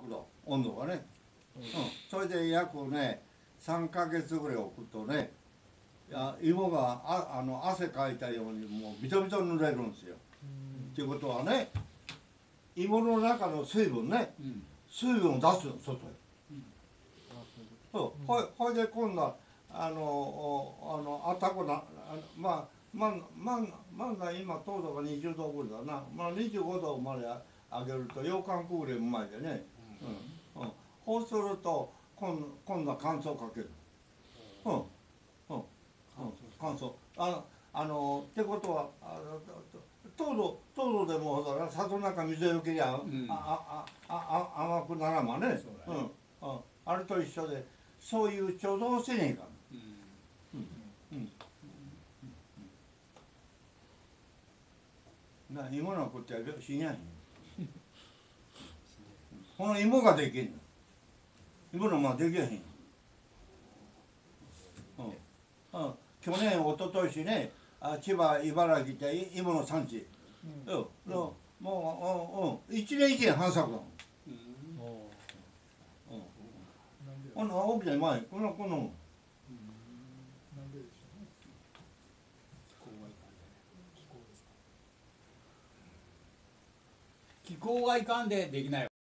度、温度がね。それで約ね、3ヶ月ぐらい置くとね、芋が汗かいたようにもうビトビト濡れるんですよ。っていうことはね、芋の中の水分ね、水分を出すの、外へ。そう、ほいで今度はあったくな、まあ今糖度が20度ぐらいだな、まあ25度まで上げると羊羹食うぐらいうまいでね。そうすると今度は乾燥かける。乾燥。ってことは糖度でも砂糖なんか水を受けりゃ甘くならんわね。あれと一緒でそういう貯蔵せねえかん。芋のことや死にゃへん。この芋ができんの。芋のまあできへん。去年一昨年ね、千葉茨城って芋の産地。もう1年1年繁作だもん。この大きな前この気候がいかんでできない。